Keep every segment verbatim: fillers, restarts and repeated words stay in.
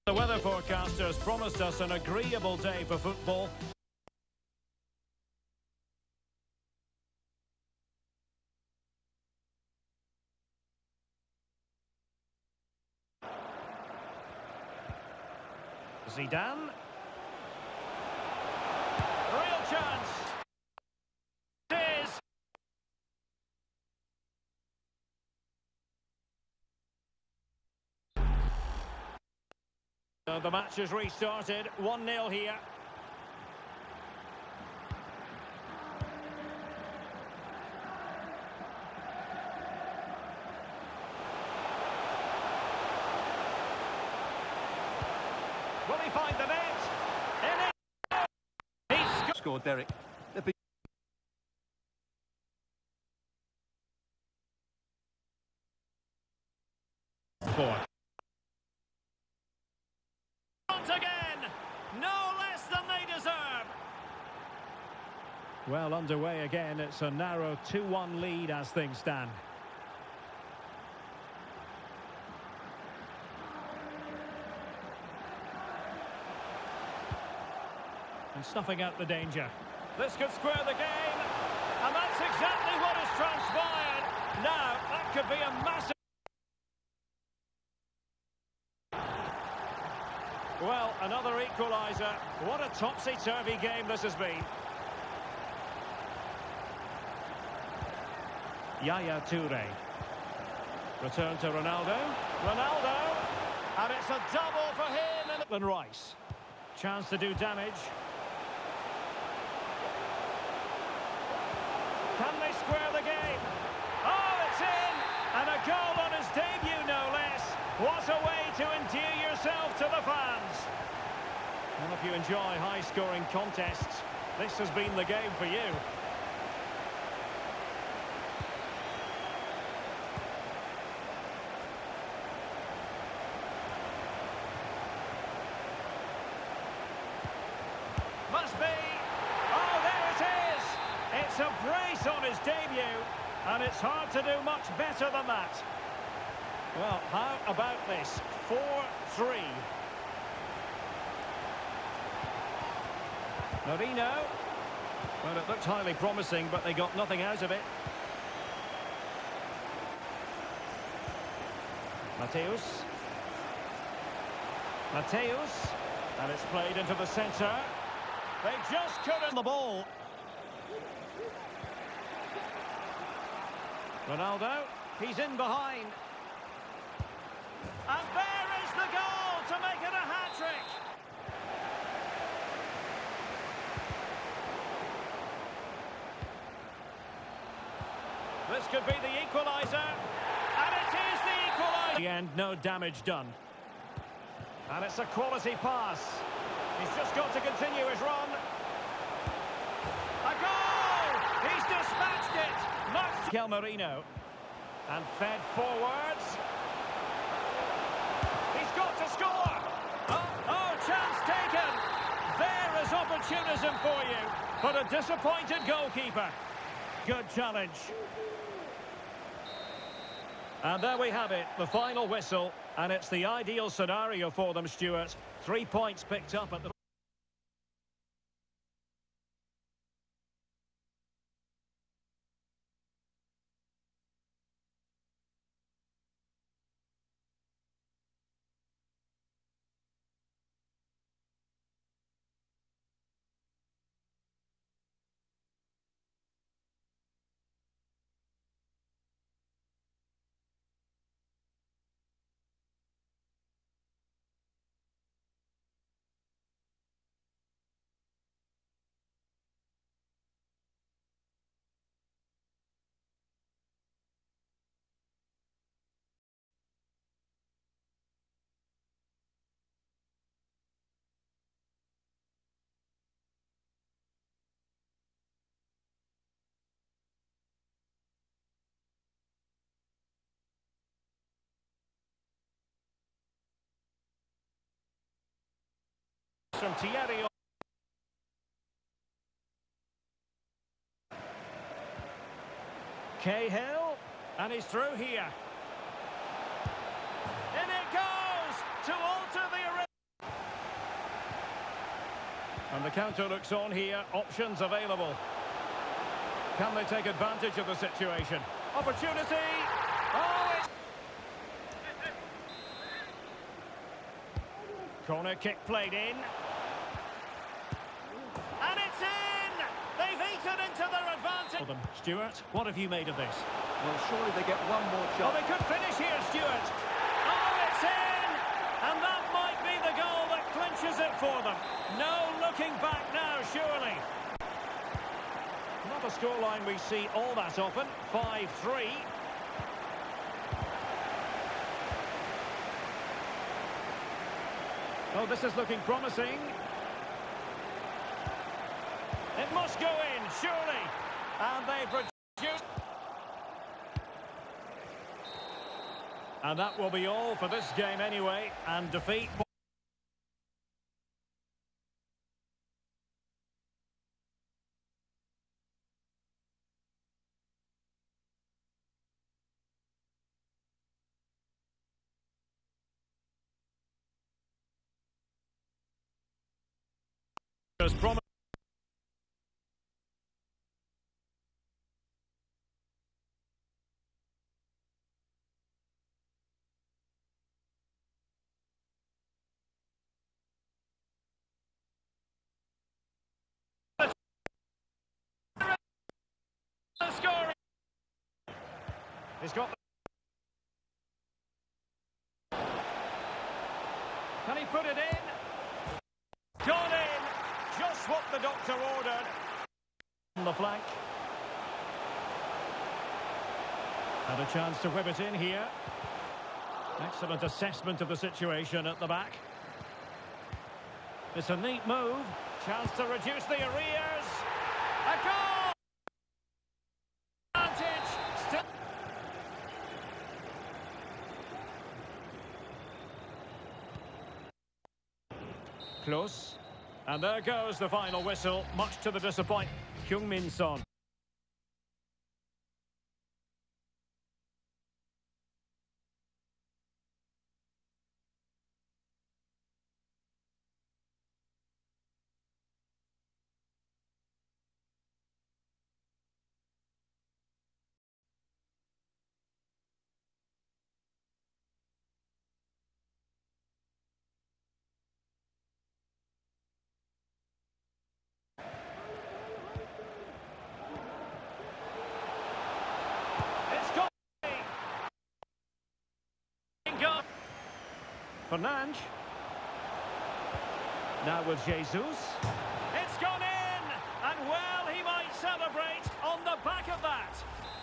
The weather forecasters promised us an agreeable day for football. Zidane. Real chance. It is. So the match has restarted. one nil here. Will he find the net? In it! He's scored, Derek. Four. Front again! No less than they deserve! Well, underway again. It's a narrow two one lead as things stand. And snuffing out the danger. This could square the game. And that's exactly what has transpired. Now, that could be a massive... Well, another equaliser. What a topsy-turvy game this has been. Yaya Toure. Return to Ronaldo. Ronaldo. And it's a double for him. And Rice. Chance to do damage. Can they square the game? Oh, it's in! And a goal on his debut, no less. What a way to endear yourself to the fans. Well, if you enjoy high-scoring contests, this has been the game for you. Must be. Oh, there it is. It's a brace on his debut, and it's hard to do much better than that. Well, how about this? four three. Marino. Well, it looked highly promising, but they got nothing out of it. Mateus. Mateus. And it's played into the centre. They just couldn't... the ball. Ronaldo. He's in behind. And there is the goal to make it a hat-trick. This could be the equaliser. And it is the equaliser. The end, no damage done. And it's a quality pass. He's just got to continue his run. A goal! He's dispatched it. Much to Marino. And fed forwards. He's got to score. Oh, oh, chance taken. There is opportunism for you. But a disappointed goalkeeper. Good challenge. And there we have it, the final whistle. And it's the ideal scenario for them, Stuart. Three points picked up at the... From Thierry. Cahill, and he's through here. In it goes to alter the... And the counter looks on here. Options available. Can they take advantage of the situation? Opportunity! Oh, it's... Corner kick played in. And it's in! They've eaten into their advantage. Stuart, what have you made of this? Well, surely they get one more Oh, shot. they could finish here, Stuart. Oh, it's in! And that might be the goal that clinches it for them. No looking back now, surely. Not a scoreline we see all that often. five three. Oh, this is looking promising. It must go in, surely. And they produce. And that will be all for this game anyway. And defeat. As promised. Scoring. He's got. Can he put it in? Gone in. Just what the doctor ordered. On the flank. Had a chance to whip it in here. Excellent assessment of the situation at the back. It's a neat move. Chance to reduce the arrears. A goal! Advantage. Still. Close. And there goes the final whistle, much to the disappointment. Heung-min Son. Fernandes. Now with Jesus. It's gone in! And well, he might celebrate on the back of that.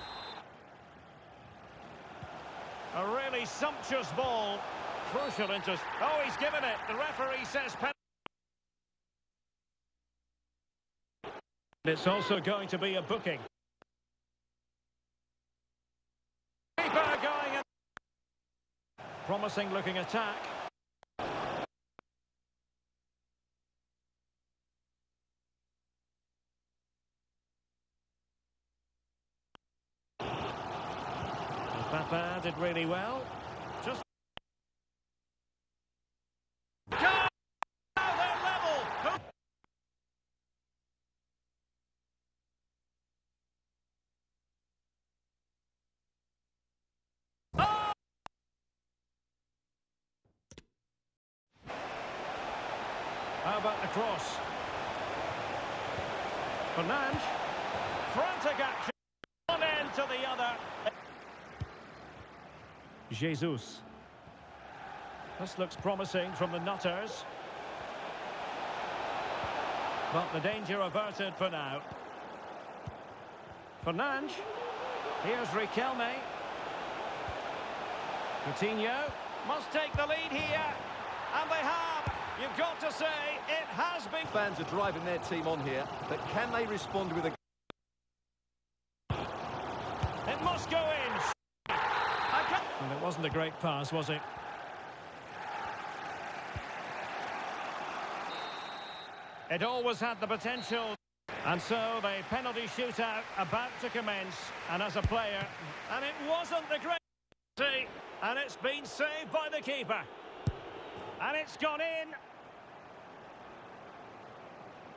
A really sumptuous ball. Crucial interest. Oh, he's given it. The referee says penalty. It's also going to be a booking. Keeper going in. Promising looking attack. Papa did really well. Just go! Now they're level. Oh! How about the cross? Fernandes. Frantic action. One end to the other. Jesus. This looks promising from the Nutters. But the danger averted for now. Fernandes. Here's Riquelme. Coutinho must take the lead here. And they have. You've got to say, it has been... Fans are driving their team on here, but can they respond with a... It must go in. And it wasn't a great pass, was it? It always had the potential. And so the penalty shootout about to commence. And as a player, and it wasn't the great... And it's been saved by the keeper. And it's gone in.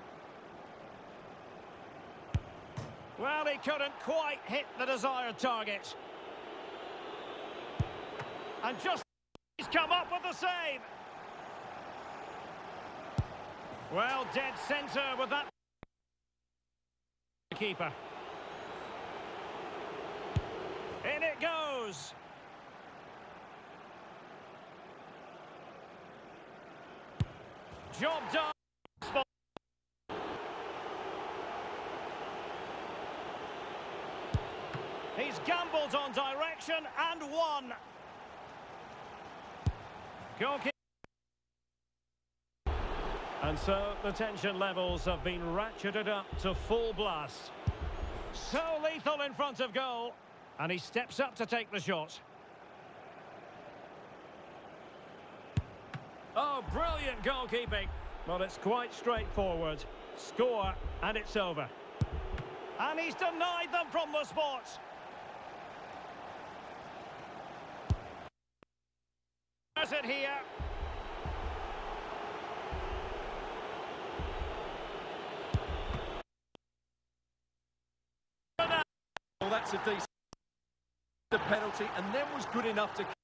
Well, he couldn't quite hit the desired target. And just he's come up with the save. Well, dead centre with that keeper. In it goes. Job done. He's gambled on direction and won. Goalkeeper. And so the tension levels have been ratcheted up to full blast. So lethal in front of goal. And he steps up to take the shot. Oh, brilliant goalkeeping. Well, it's quite straightforward. Score, and it's over. And he's denied them from the spot. There's it here. Well, that's a decent penalty, and then was good enough to...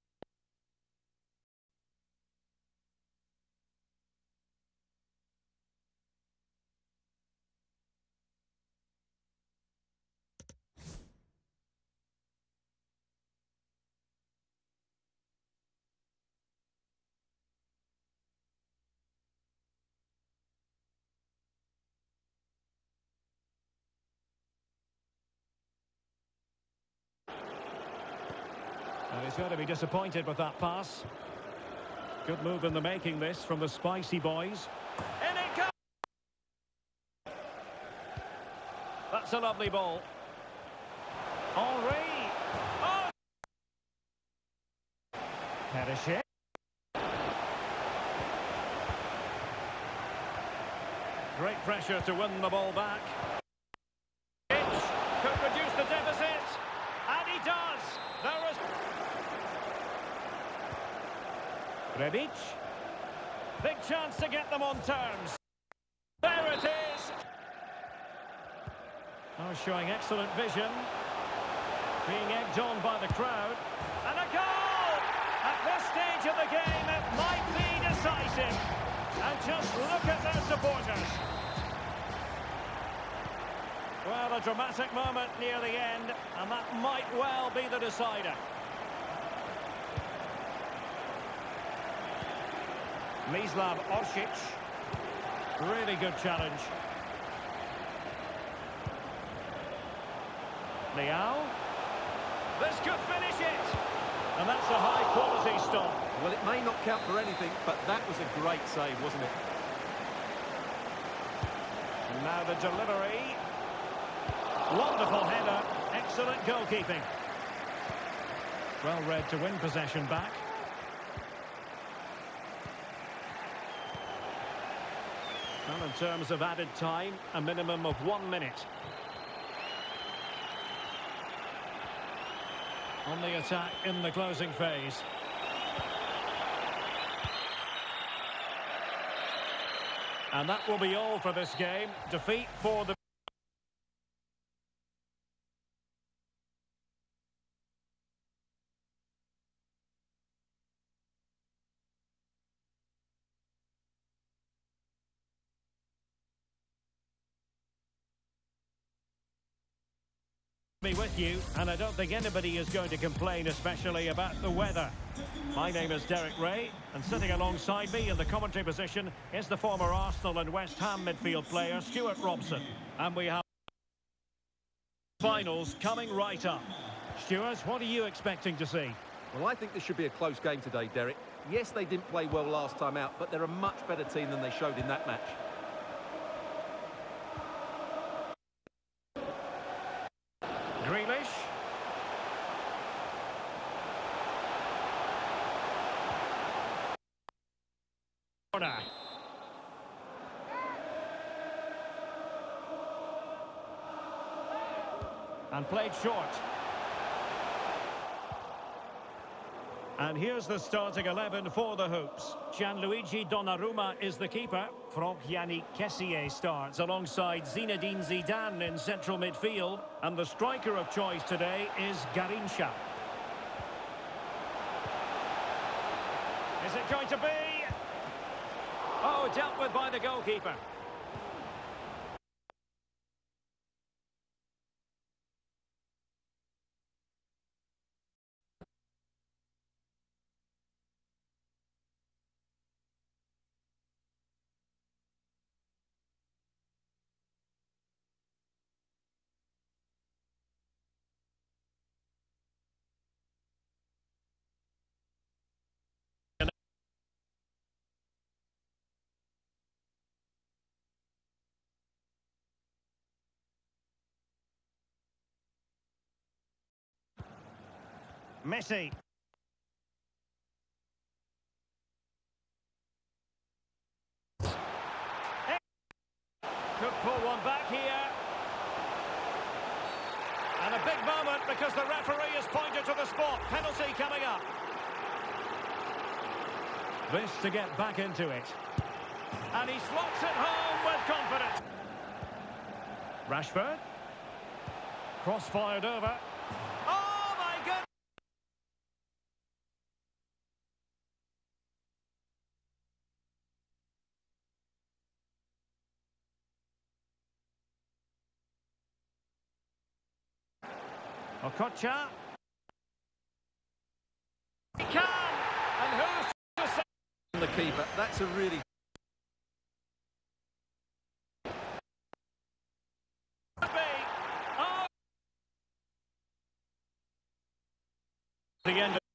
And he's going to be disappointed with that pass. Good move in the making, this, from the spicy boys. In it goes! That's a lovely ball. Henry! Oh! Perisic. Great pressure to win the ball back. It could reduce the deficit. And he does! There is... Rebic. Big chance to get them on terms. There it is. Oh, showing excellent vision. Being egged on by the crowd. And a goal! At this stage of the game, it might be decisive. And just look at their supporters. Well, a dramatic moment near the end, and that might well be the decider. Mislav Orsic. Really good challenge. Leao. This could finish it. And that's a high-quality stop. Well, it may not count for anything, but that was a great save, wasn't it? And now the delivery. Wonderful header. Excellent goalkeeping. Well read to win possession back. Well, in terms of added time, a minimum of one minute. On the attack in the closing phase. And that will be all for this game. Defeat for the... be with you, and I don't think anybody is going to complain, especially about the weather. My name is Derek Ray, and sitting alongside me in the commentary position is the former Arsenal and West Ham midfield player Stuart Robson. And we have finals coming right up. Stuart, what are you expecting to see? Well, I think this should be a close game today, Derek. Yes, they didn't play well last time out, but they're a much better team than they showed in that match. Grealish. Corner. And played short. And here's the starting eleven for the Hoops. Gianluigi Donnarumma is the keeper. Yannick Kessié starts alongside Zinedine Zidane in central midfield. And the striker of choice today is Garrincha. Is it going to be? Oh, dealt with by the goalkeeper. Messi. Could pull one back here. And a big moment because the referee has pointed to the spot. Penalty coming up. This to get back into it. And he slots it home with confidence. Rashford. Cross fired over. Oh my goodness! Okocha. He can! And who's to say? The keeper, that's a really... Oh. The end of...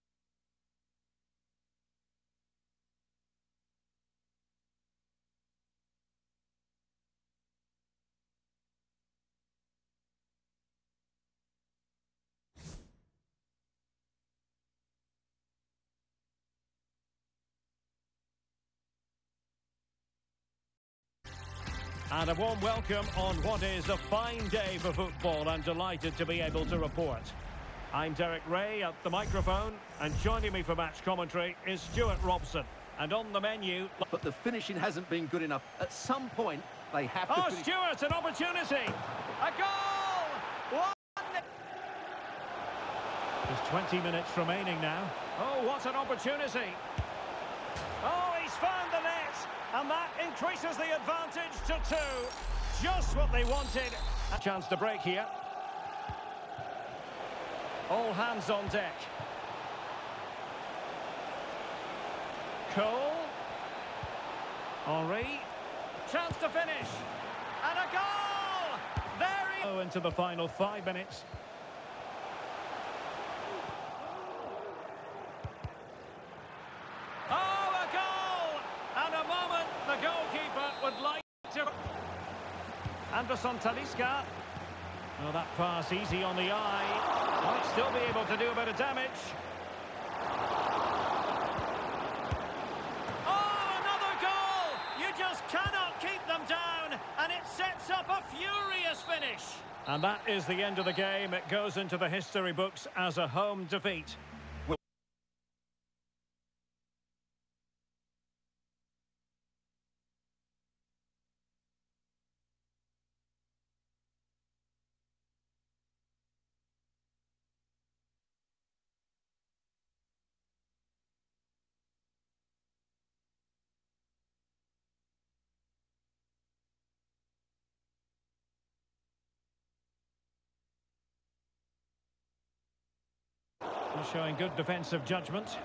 And a warm welcome on what is a fine day for football. I'm delighted to be able to report. I'm Derek Ray at the microphone, and joining me for match commentary is Stuart Robson. And on the menu... But the finishing hasn't been good enough. At some point, they have to... Oh, finish... Stuart, an opportunity! A goal! One! There's twenty minutes remaining now. Oh, what an opportunity! Oh, he's found the net! And that increases the advantage to two. Just what they wanted. A chance to break here. All hands on deck. Cole. Henry. Chance to finish. And a goal! There he... Oh, into the final five minutes. The goalkeeper would like to... Anderson Talisca. Oh, that pass easy on the eye. Might still be able to do a bit of damage. Oh, another goal! You just cannot keep them down, and it sets up a furious finish. And that is the end of the game. It goes into the history books as a home defeat. Showing good defensive judgment.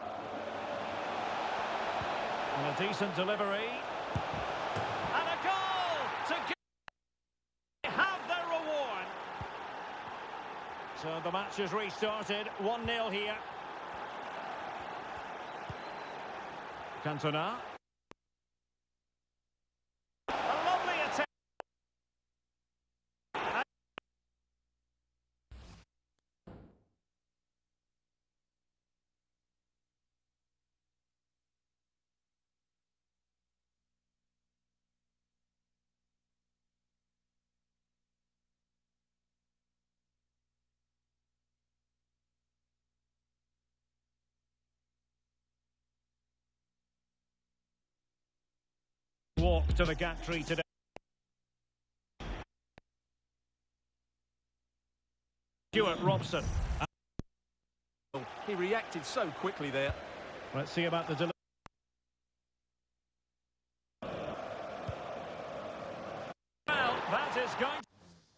And a decent delivery. And a goal to get, have their reward. So the match has restarted. one nil here. Cantona. walk to the gantry today. Stuart Robson. He reacted so quickly there. Let's see about the delivery. Well, that is going to...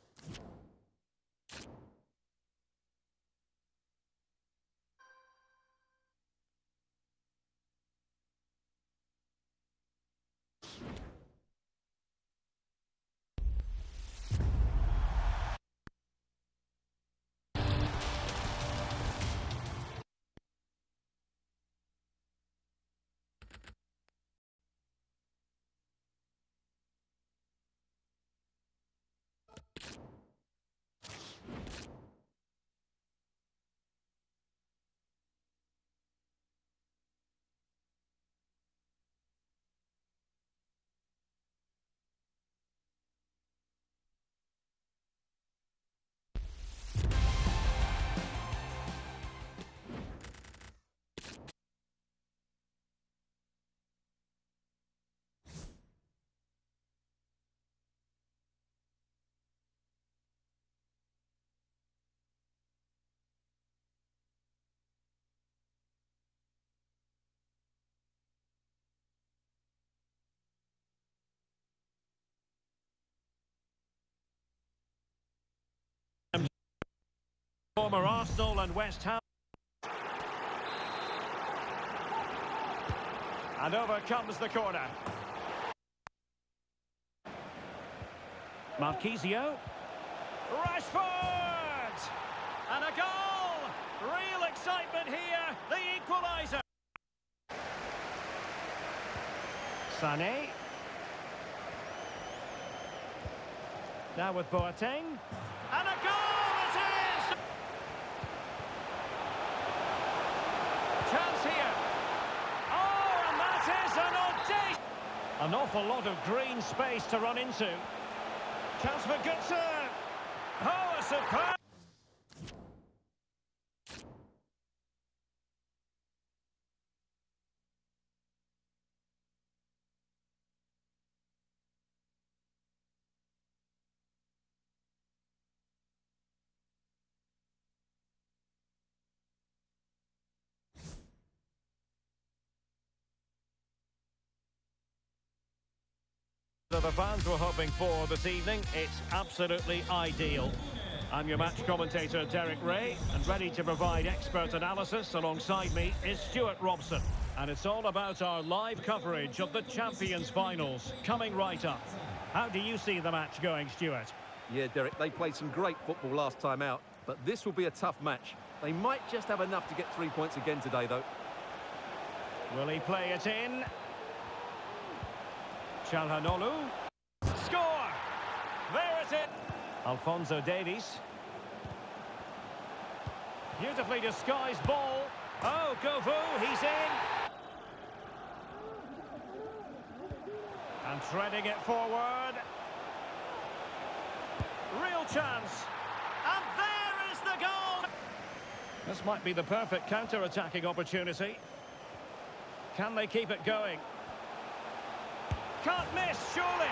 Former Arsenal and West Ham. And over comes the corner. Marquisio. Rashford! And a goal! Real excitement here, the equaliser. Sané. Now with Boateng. And a goal it is! Chance here. Oh, and that is an audacious... An awful lot of green space to run into. Chance for Götze. Oh, a superb... So the fans were hoping for this evening. It's absolutely ideal. I'm your match commentator, Derek Ray, and ready to provide expert analysis alongside me is Stuart Robson. And it's all about our live coverage of the Champions Finals, coming right up. How do you see the match going, Stuart? Yeah, Derek, they played some great football last time out, but this will be a tough match. They might just have enough to get three points again today, though. Will he play it in? Çalhanoğlu. Score! There it is. Alphonso Davies. Beautifully disguised ball. Oh, Govou, he's in. And threading it forward. Real chance. And there is the goal. This might be the perfect counter-attacking opportunity. Can they keep it going? Can't miss, surely.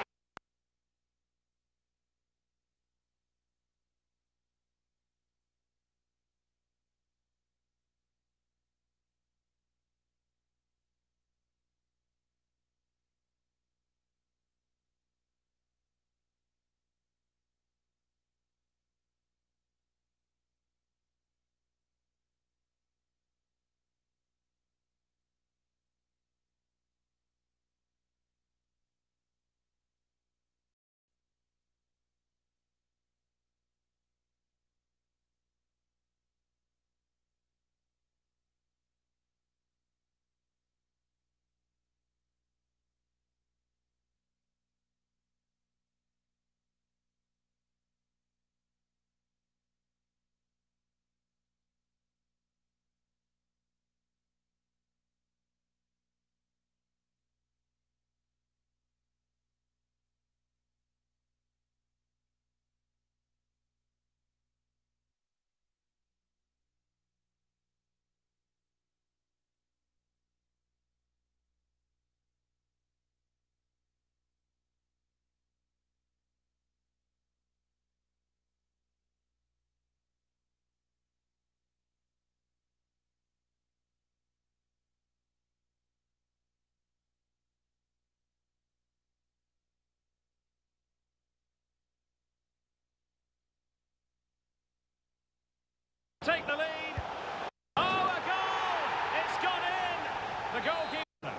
Take the lead. Oh, a goal! It's gone in! The goalkeeper.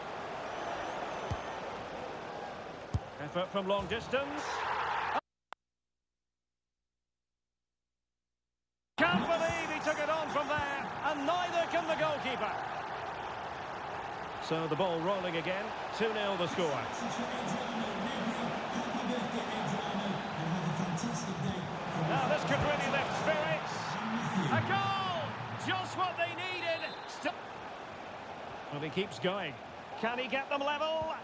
Effort from long distance. Can't believe he took it on from there, and neither can the goalkeeper. So the ball rolling again. two nil the score. Now this could really lift spirits. A goal! Just what they needed. St well, he keeps going. Can he get them level?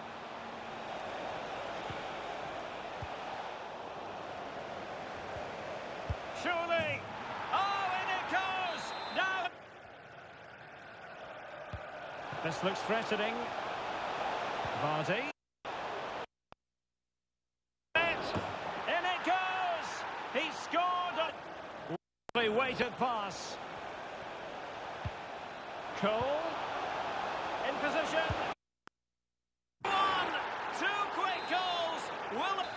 Surely. Oh, in it goes! Now. This looks threatening. Vardy. In it goes! He scored a really weighted pass. Cole. In position. One! Two quick goals! Will...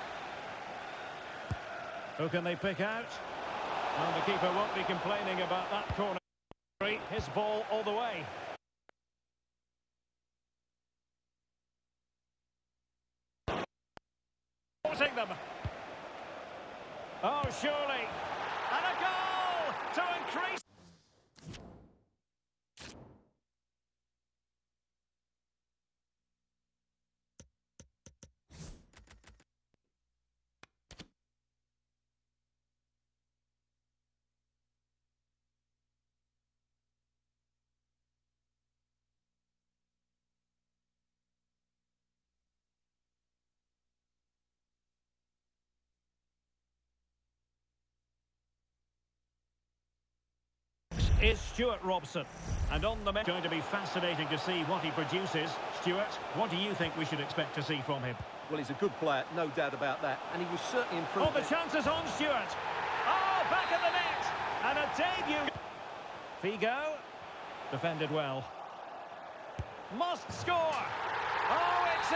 Who can they pick out? Well, the keeper won't be complaining about that corner. His ball all the way. Forcing them. Oh, surely. And a goal to increase. Is Stuart Robson, and on the bench. Going to be fascinating to see what he produces. Stuart, what do you think we should expect to see from him? Well, he's a good player, no doubt about that, and he will certainly improve. Oh, the chances on Stuart. Oh, back of the net, and a debut. Figo, defended well. Must score. Oh, it's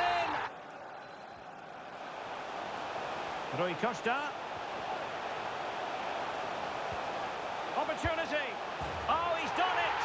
in. Rui Costa. Opportunity. Oh, he's done it.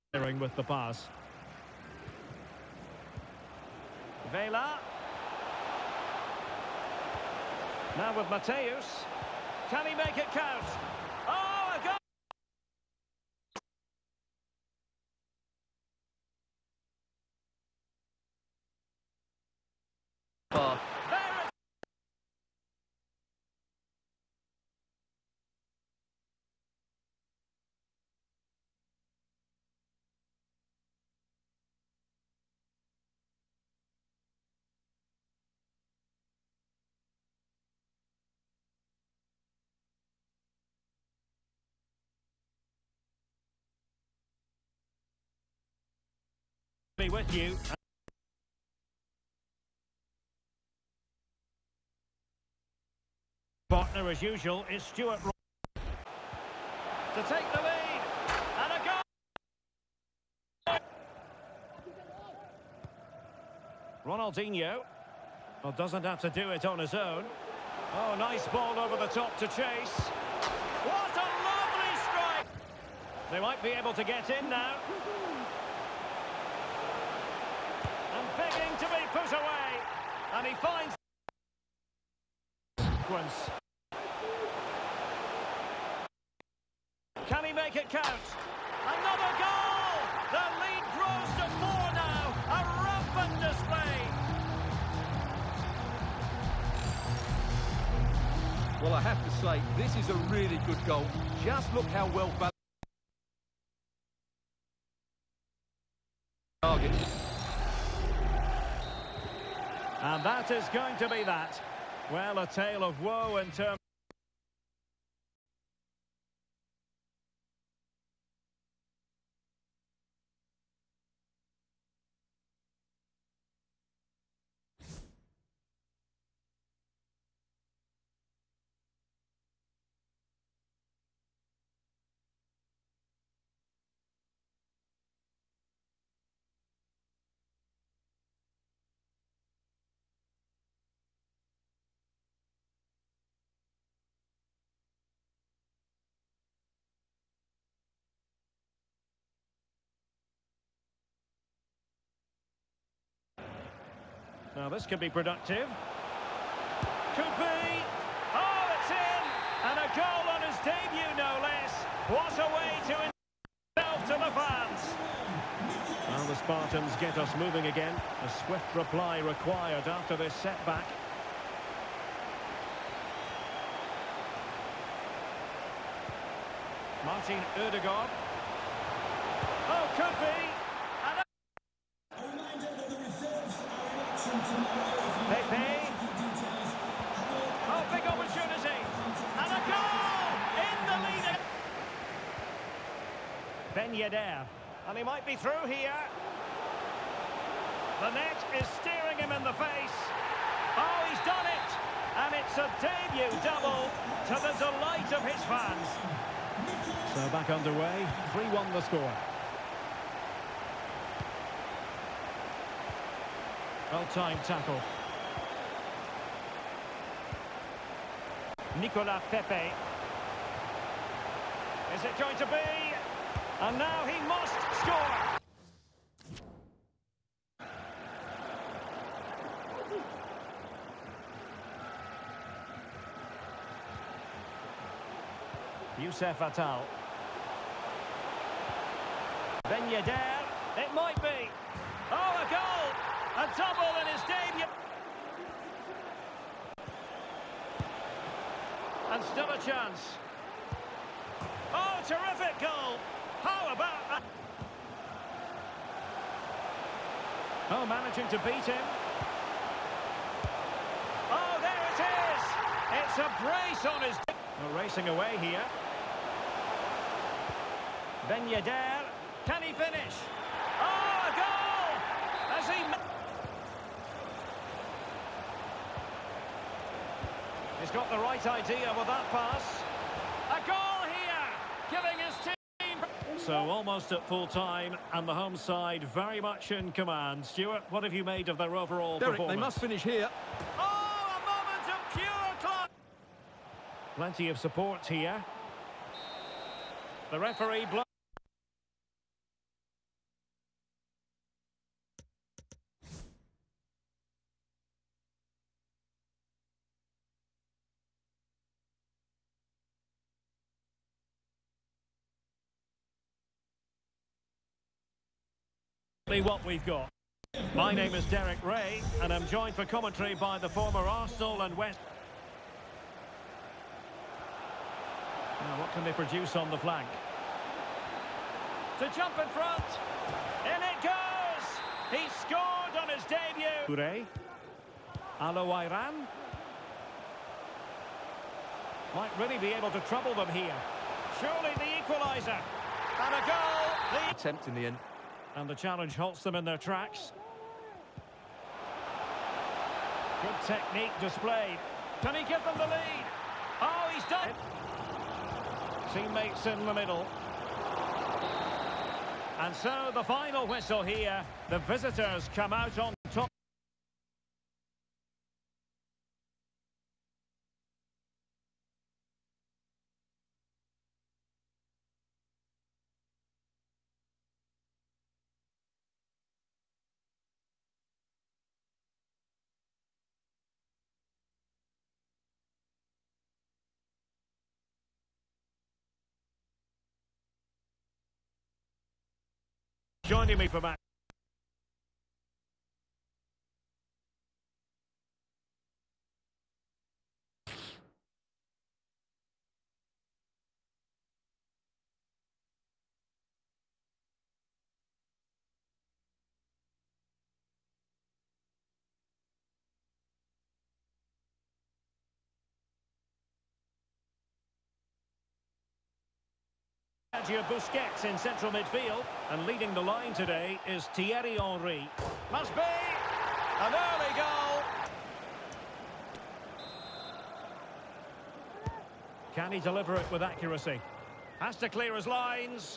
with the pass. Vela. Now with Mateus. Can he make it count? Oh, a goal! Oh. There it be with you. Partner, as usual, is Stuart to take the lead. And a goal! Ronaldinho. Well, doesn't have to do it on his own. Oh, nice ball over the top to chase. What a lovely strike! They might be able to get in now. And begging to be put away. And he finds sequence. Can he make it count? Another goal! The lead grows to four now. A rampant display. Well, I have to say, this is a really good goal. Just look how well balanced. Target. And that is going to be that. Well, a tale of woe in terms. Now this could be productive. Could be. Oh, it's in! And a goal on his debut, no less. What a way to himself to the fans. Well, the Spartans get us moving again. A swift reply required after this setback. Martin Ødegaard. Oh, could be. Pepe. Oh, big opportunity. And a goal! In the lead. Ben Yedder. And he might be through here. The net is staring him in the face. Oh, he's done it. And it's a debut double to the delight of his fans. So back underway. three one the score. Well-timed tackle. Nicolas Pepe. Is it going to be? And now he must score. Youssef Attal. Ben Yedder. It might be. Oh, a goal! A double in his debut. And still a chance. Oh, terrific goal. How about that? Oh, managing to beat him. Oh, there it is. It's a brace on his... Well, racing away here. Ben Yedder. Can he finish? Oh, a goal! As he... He's got the right idea with that pass. A goal here, giving his team... So almost at full time, and the home side very much in command. Stuart, what have you made of their overall Derek, performance? they must finish here. Oh, a moment of pure class. Plenty of support here. The referee... What we've got. My name is Derek Ray, and I'm joined for commentary by the former Arsenal and West. Now, what can they produce on the flank? To jump in front, in it goes! He scored on his debut. Touré, Aloiran might really be able to trouble them here. Surely the equaliser, and a goal. The Attempt in the end. And the challenge halts them in their tracks. Good technique displayed. Can he give them the lead? Oh, he's done it. Teammates in the middle. And so the final whistle here. The visitors come out on top. Joining me for that. Sergio Busquets in central midfield, and leading the line today is Thierry Henry. Must be an early goal. Can he deliver it with accuracy? Has to clear his lines.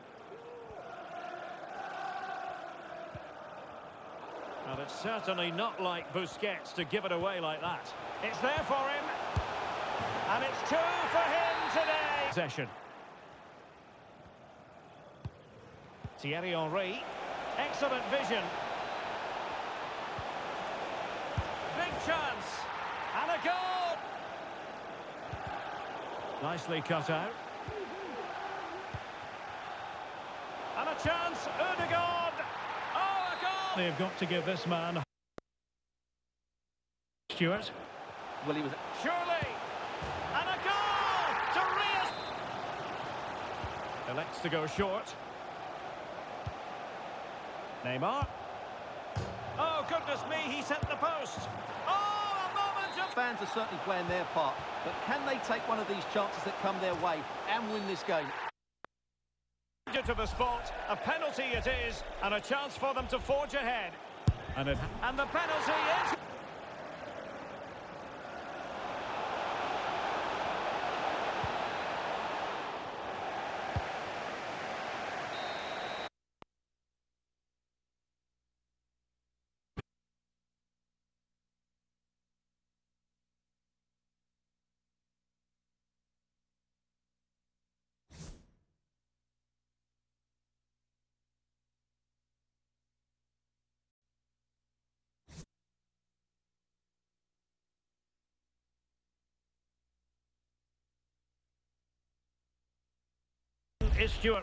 And it's certainly not like Busquets to give it away like that. It's there for him. And it's two for him today. Possession. Thierry Henry, excellent vision. Big chance, and a goal! Nicely cut out. And a chance, Ødegaard! Oh, a goal! They've got to give this man... Stewart. Well, he was... Surely! And a goal! To Reyes! Elects to go short. Neymar. Oh, goodness me, he sent the post. Oh, a moment of... Fans are certainly playing their part, but can they take one of these chances that come their way and win this game? To the spot, a penalty it is, and a chance for them to forge ahead. And, it... and the penalty is... is Stewart.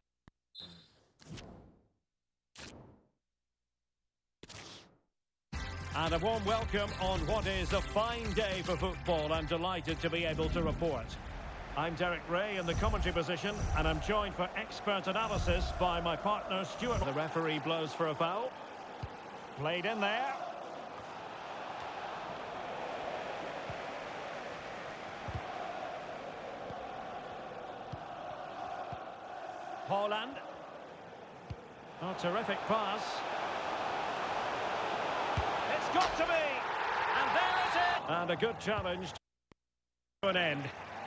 And a warm welcome on what is a fine day for football. I'm delighted to be able to report. I'm Derek Ray in the commentary position, and I'm joined for expert analysis by my partner Stewart. The referee blows for a foul. Played in there. Holland. Oh, terrific pass. It's got to be. And there it is. And a good challenge to an end.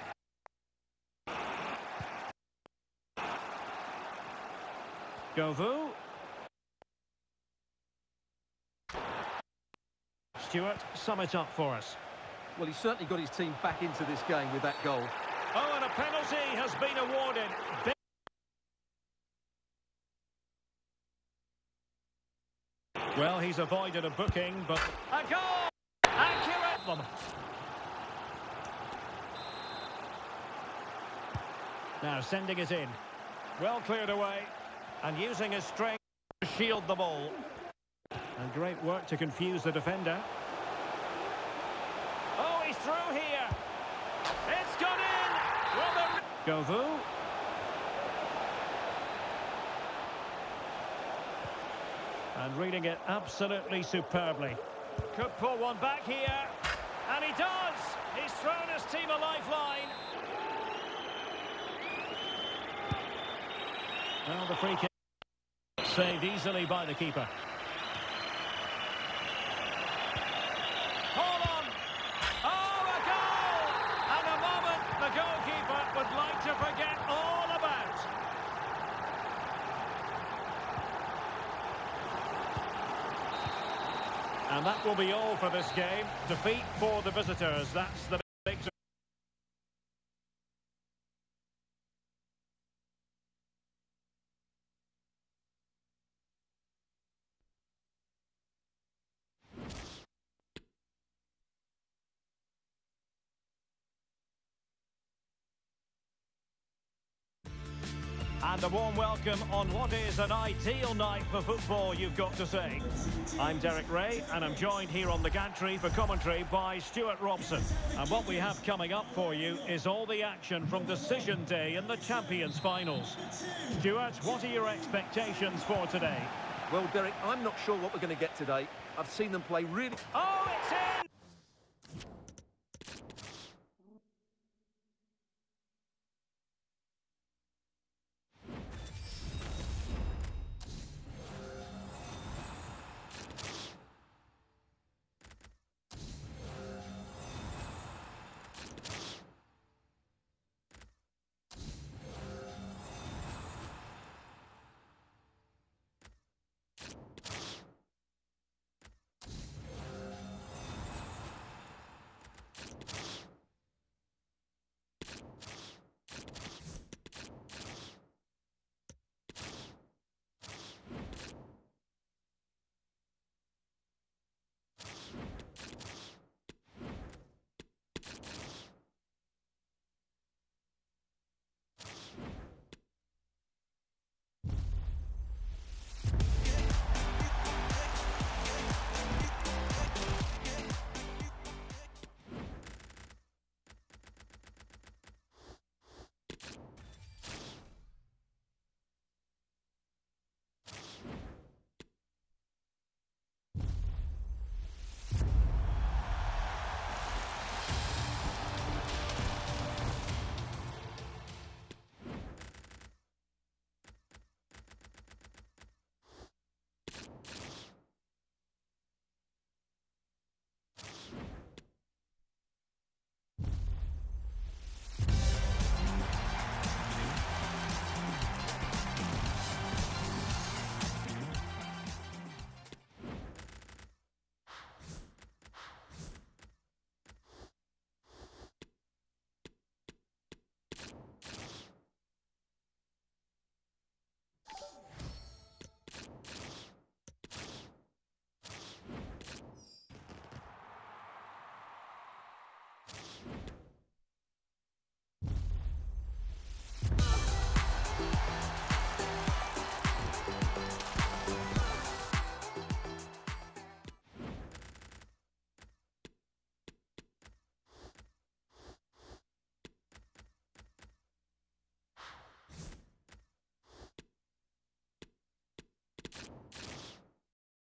Govou. Stewart, sum it up for us. Well, he certainly got his team back into this game with that goal. Oh, and a penalty has been awarded. Well, he's avoided a booking, but... A goal! Accurate! Them. Now, sending it in. Well cleared away. And using his strength to shield the ball. And great work to confuse the defender. Oh, he's through here. It's gone in. Well, the... Govou. And reading it absolutely superbly. Could pull one back here. And he does. He's thrown his team a lifeline. Well, the free kick saved easily by the keeper. Hold on. Oh, a goal! And a moment the goalkeeper would like to forget all about. And that will be all for this game. Defeat for the visitors. That's the victory. And a warm welcome on what is an ideal night for football, you've got to say. I'm Derek Ray, and I'm joined here on the gantry for commentary by Stuart Robson. And what we have coming up for you is all the action from decision day in the Champions finals. Stuart, what are your expectations for today? Well, Derek, I'm not sure what we're going to get today. I've seen them play really... Oh, it's in!